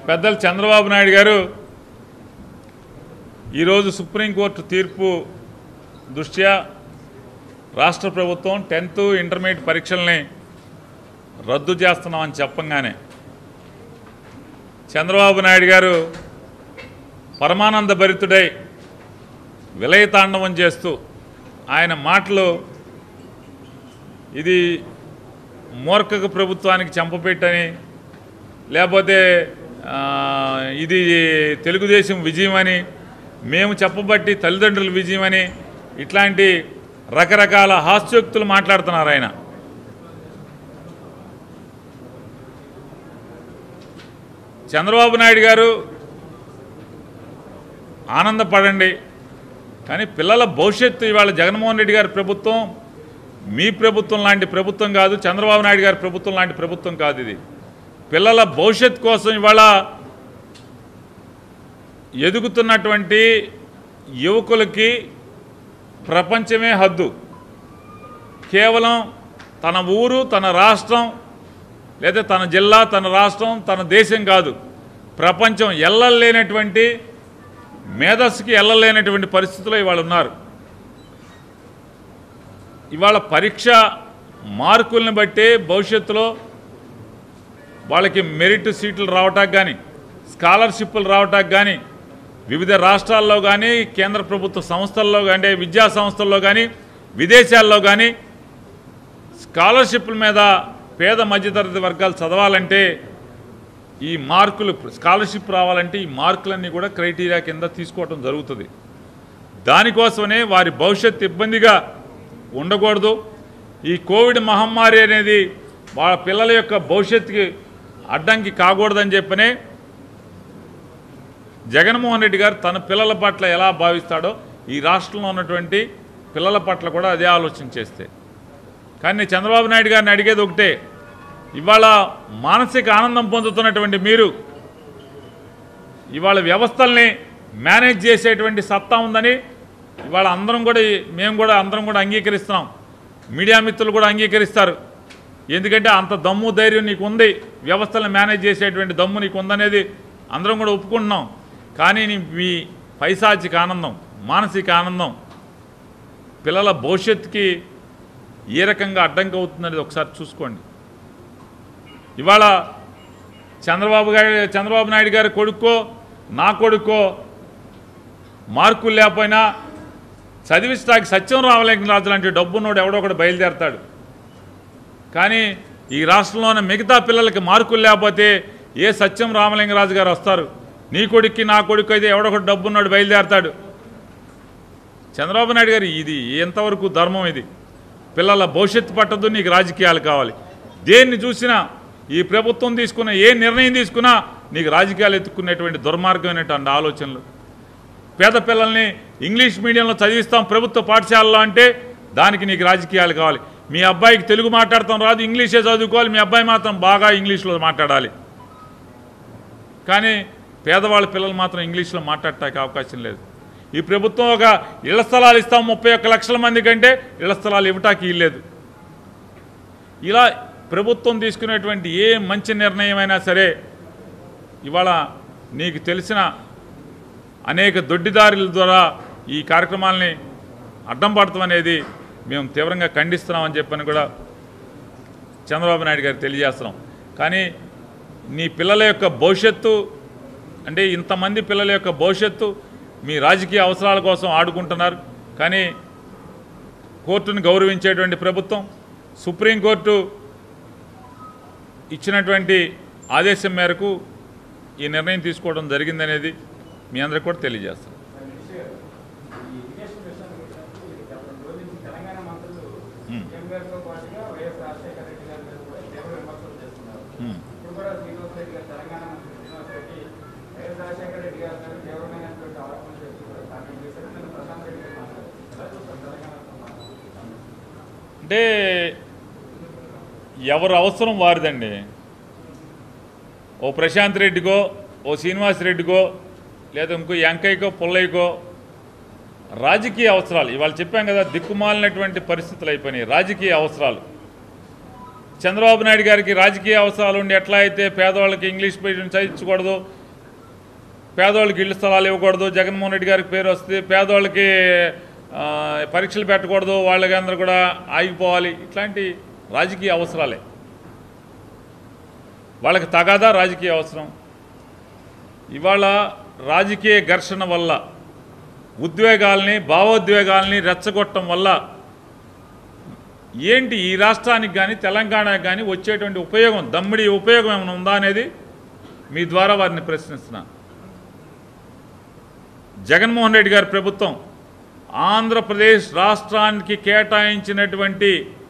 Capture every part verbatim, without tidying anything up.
పెద్దలు చంద్రబాబు నాయుడు గారు ఈరోజు సుప్రీంకోర్టు తీర్పు దృష్ట్యా రాష్ట్ర ప్రభుత్వం టెన్త్ ఇంటర్మీడియట్ పరీక్షల్ని రద్దు చేస్తున్నామని చెప్పంగానే చంద్రబాబు నాయుడు గారు పరమానంద భరితుడై విలయతాండవం చేస్తూ ఆయన మాటలు ఇది మూర్ఖక ప్రభుత్వానికి చెంపపెట్టని లేకపోతే ఇది తెలుగుదేశం విజయమని మేము చెప్పబట్టి తల్లిదండ్రుల విజయమని ఇట్లాంటి రకరకాల హాస్యోక్తులు మాట్లాడుతున్నారు ఆయన. చంద్రబాబు నాయుడు గారు ఆనందపడండి, కానీ పిల్లల భవిష్యత్తు ఇవాళ జగన్మోహన్ రెడ్డి గారి ప్రభుత్వం మీ ప్రభుత్వం లాంటి ప్రభుత్వం కాదు, చంద్రబాబు నాయుడు గారి ప్రభుత్వం లాంటి ప్రభుత్వం కాదు. ఇది పిల్లల భవిష్యత్తు కోసం ఇవాళ ఎదుగుతున్నటువంటి యువకులకి ప్రపంచమే హద్దు. కేవలం తన ఊరు, తన రాష్ట్రం, లేదా తన జిల్లా, తన రాష్ట్రం, తన దేశం కాదు, ప్రపంచం ఎల్లలేనటువంటి మేధస్సుకి ఎల్లలేనటువంటి పరిస్థితుల్లో ఇవాళ ఉన్నారు. ఇవాళ పరీక్ష మార్కుల్ని బట్టే భవిష్యత్తులో వాళ్ళకి మెరిట్ సీట్లు రావటానికి కానీ, స్కాలర్షిప్లు రావటానికి కానీ, వివిధ రాష్ట్రాల్లో కానీ, కేంద్ర ప్రభుత్వ సంస్థల్లో కానీ, విద్యా సంస్థల్లో కానీ, విదేశాల్లో కానీ స్కాలర్షిప్ల మీద పేద మధ్యతరగతి వర్గాలు చదవాలంటే ఈ మార్కులు, స్కాలర్షిప్ రావాలంటే ఈ మార్కులన్నీ కూడా క్రైటీరియా కింద తీసుకోవటం జరుగుతుంది. దానికోసమనే వారి భవిష్యత్తు ఇబ్బందిగా ఉండకూడదు. ఈ కోవిడ్ మహమ్మారి అనేది వాళ్ళ పిల్లల యొక్క భవిష్యత్తుకి అడ్డంకి కాకూడదని చెప్పనే జగన్మోహన్ రెడ్డి గారు తన పిల్లల పట్ల ఎలా భావిస్తాడో ఈ రాష్ట్రంలో ఉన్నటువంటి పిల్లల పట్ల కూడా అదే ఆలోచన చేస్తే. కానీ చంద్రబాబు నాయుడు గారిని అడిగేది ఒకటే, ఇవాళ మానసిక ఆనందం పొందుతున్నటువంటి మీరు ఇవాళ వ్యవస్థల్ని మేనేజ్ చేసేటువంటి సత్తా ఉందని ఇవాళ అందరం కూడా, మేము కూడా అందరం కూడా అంగీకరిస్తున్నాం, మీడియా మిత్రులు కూడా అంగీకరిస్తారు. ఎందుకంటే అంత దమ్ము ధైర్యం నీకు ఉంది, వ్యవస్థలను మేనేజ్ చేసేటువంటి దమ్ము నీకు ఉందనేది అందరం కూడా ఒప్పుకుంటున్నాం. కానీ మీ పైశాచిక ఆనందం, మానసిక ఆనందం పిల్లల భవిష్యత్తుకి ఏ రకంగా అడ్డంకి అవుతుందనేది ఒకసారి చూసుకోండి. ఇవాళ చంద్రబాబు గారి చంద్రబాబు నాయుడు గారి కొడుకో నా కొడుకో మార్కులు లేకపోయినా చదివిస్తాకి సత్యం రామలింగరాజు లాంటి డబ్బున్నోడు ఎవడో ఒకటి బయలుదేరతాడు. కానీ ఈ రాష్ట్రంలోని మిగతా పిల్లలకి మార్కులు లేకపోతే ఏ సత్యం రామలింగరాజు గారు వస్తారు? నీ కొడుక్కి నా కొడుకు అయితే ఎవడొకటి డబ్బున్నాడు బయలుదేరతాడు. చంద్రబాబు నాయుడు గారు ఇది ఎంతవరకు ధర్మం? ఇది పిల్లల భవిష్యత్తు పట్టదు, నీకు రాజకీయాలు కావాలి. దేన్ని చూసినా ఈ ప్రభుత్వం తీసుకున్న ఏ నిర్ణయం తీసుకున్నా నీకు రాజకీయాలు ఎత్తుకునేటువంటి దుర్మార్గమైనటువంటి ఆలోచనలు. పేద పిల్లల్ని ఇంగ్లీష్ మీడియంలో చదివిస్తాం ప్రభుత్వ పాఠశాలలో అంటే దానికి నీకు రాజకీయాలు కావాలి. మీ అబ్బాయికి తెలుగు మాట్లాడతాం రాదు, ఇంగ్లీషే చదువుకోవాలి, మీ అబ్బాయి మాత్రం బాగా ఇంగ్లీష్లో మాట్లాడాలి. కానీ పేదవాళ్ళ పిల్లలు మాత్రం ఇంగ్లీష్లో మాట్లాడటానికి అవకాశం లేదు. ఈ ప్రభుత్వం ఒక ఇళ్ల స్థలాలు ఇస్తాం ముప్పై ఒక్క లక్షల మంది కంటే ఇళ్ల స్థలాలు ఇవ్వటానికి ఇల్లేదు. ఇలా ప్రభుత్వం తీసుకునేటువంటి ఏ మంచి నిర్ణయమైనా సరే ఇవాళ నీకు తెలిసిన అనేక దొడ్డిదారుల ద్వారా ఈ కార్యక్రమాలని అడ్డం పడతాం అనేది మేము తీవ్రంగా ఖండిస్తున్నామని చెప్పని కూడా చంద్రబాబు నాయుడు గారికి తెలియజేస్తున్నాం. కానీ నీ పిల్లల యొక్క భవిష్యత్తు అంటే ఇంతమంది పిల్లల యొక్క భవిష్యత్తు మీ రాజకీయ అవసరాల కోసం ఆడుకుంటున్నారు. కానీ కోర్టును గౌరవించేటువంటి ప్రభుత్వం, సుప్రీంకోర్టు ఇచ్చినటువంటి ఆదేశం మేరకు ఈ నిర్ణయం తీసుకోవడం జరిగిందనేది మీ అందరికీ కూడా తెలియజేస్తాం. అంటే ఎవరు అవసరం వారిదండి. ఓ ప్రశాంత్ రెడ్డికో, ఓ శ్రీనివాస్ రెడ్డికో, లేదా ఇంకో వెంకయ్యకో పుల్లయ్యకో రాజకీయ అవసరాలు ఇవాళ చెప్పాం కదా, దిక్కుమాలినటువంటి పరిస్థితులు అయిపోయినాయి. రాజకీయ అవసరాలు చంద్రబాబు నాయుడు గారికి రాజకీయ అవసరాలు ఉండి ఎట్లా అయితే పేదవాళ్ళకి ఇంగ్లీష్ మీడియం చదివించకూడదు, పేదవాళ్ళకి ఇళ్ల స్థలాలు ఇవ్వకూడదు, జగన్మోహన్ రెడ్డి గారికి పేరు వస్తుంది, పేదవాళ్ళకి పరీక్షలు పెట్టకూడదు, వాళ్ళకి అందరూ కూడా ఆగిపోవాలి, ఇట్లాంటి రాజకీయ అవసరాలే. వాళ్ళకి తగాదా రాజకీయ అవసరం. ఇవాళ రాజకీయ ఘర్షణ వల్ల ఉద్వేగాల్ని భావోద్వేగాల్ని రెచ్చగొట్టడం వల్ల ఏంటి ఈ రాష్ట్రానికి కానీ తెలంగాణకి కానీ వచ్చేటువంటి ఉపయోగం, దమ్మిడి ఉపయోగం ఏమైనా ఉందా అనేది మీ ద్వారా వారిని ప్రశ్నిస్తున్నా. జగన్మోహన్ రెడ్డి గారి ప్రభుత్వం ఆంధ్రప్రదేశ్ రాష్ట్రానికి కేటాయించినటువంటి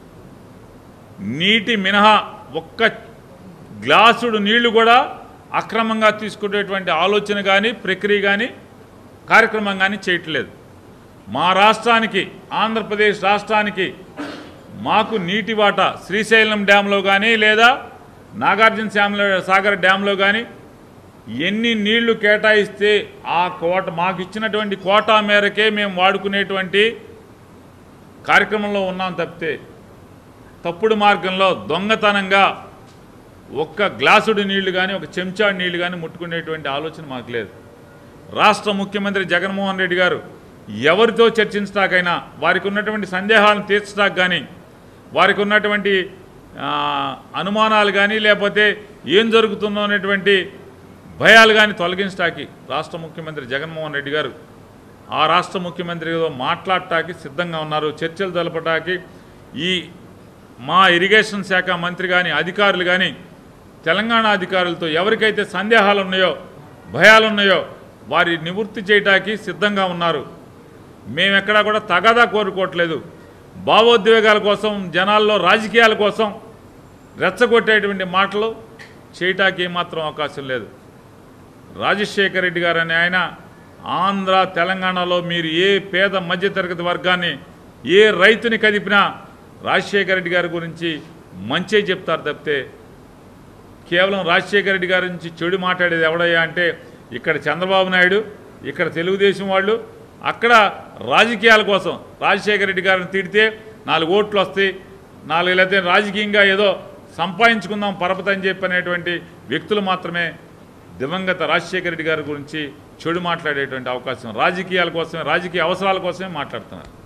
నీటి మినహా ఒక్క గ్లాసుడు నీళ్లు కూడా అక్రమంగా తీసుకునేటువంటి ఆలోచన కానీ ప్రక్రియ కానీ కార్యక్రమం కానీ చేయట్లేదు. మా రాష్ట్రానికి ఆంధ్రప్రదేశ్ రాష్ట్రానికి మాకు నీటి వాటా శ్రీశైలం డ్యాంలో కానీ లేదా నాగార్జున సాగర్ డ్యాంలో కానీ ఎన్ని నీళ్లు కేటాయిస్తే ఆ కోట మాకు ఇచ్చినటువంటి కోటా మేరకే మేము వాడుకునేటువంటి కార్యక్రమంలో ఉన్నాం తప్పితే తప్పుడు మార్గంలో దొంగతనంగా ఒక్క గ్లాసుడు నీళ్లు కానీ ఒక చెంచాడు నీళ్లు కానీ ముట్టుకునేటువంటి ఆలోచన మాకు లేదు. రాష్ట్ర ముఖ్యమంత్రి జగన్మోహన్ రెడ్డి గారు ఎవరితో చర్చించడాకైనా వారికి ఉన్నటువంటి సందేహాలను తీర్చడానికి కానీ వారికి ఉన్నటువంటి అనుమానాలు కానీ లేకపోతే ఏం జరుగుతుందో అనేటువంటి భయాలు కానీ తొలగించడానికి రాష్ట్ర ముఖ్యమంత్రి జగన్మోహన్ రెడ్డి గారు ఆ రాష్ట్ర ముఖ్యమంత్రితో మాట్లాడటానికి సిద్ధంగా ఉన్నారు. చర్చలు జరపడానికి ఈ మా ఇరిగేషన్ శాఖ మంత్రి కానీ అధికారులు కానీ తెలంగాణ అధికారులతో ఎవరికైతే సందేహాలు ఉన్నాయో భయాలు ఉన్నాయో వారి నివృత్తి చేయడానికి సిద్ధంగా ఉన్నారు. మేమెక్కడా కూడా తగాదా కోరుకోవట్లేదు. భావోద్వేగాల కోసం జనాల్లో రాజకీయాల కోసం రెచ్చగొట్టేటువంటి మాటలు చేయటానికి ఏమాత్రం అవకాశం లేదు. రాజశేఖర రెడ్డి గారు అనే ఆయన ఆంధ్ర తెలంగాణలో మీరు ఏ పేద మధ్యతరగతి వర్గాన్ని ఏ రైతుని కదిపినా రాజశేఖర రెడ్డి గారి గురించి మంచి చెప్తారు తప్పితే కేవలం రాజశేఖర రెడ్డి గారి నుంచి చెడు మాట్లాడేది ఎవడయ్యా అంటే ఇక్కడ చంద్రబాబు నాయుడు, ఇక్కడ తెలుగుదేశం వాళ్ళు, అక్కడ రాజకీయాల కోసం రాజశేఖర రెడ్డి గారిని తిడితే నాలుగు ఓట్లు వస్తాయి, నాలుగు లేకపోతే రాజకీయంగా ఏదో సంపాదించుకుందాం పరపతని చెప్పనేటువంటి వ్యక్తులు మాత్రమే దివంగత రాజశేఖర రెడ్డి గారి గురించి చెడు మాట్లాడేటువంటి అవకాశం రాజకీయాల కోసమే రాజకీయ అవసరాల కోసమే మాట్లాడుతున్నారు.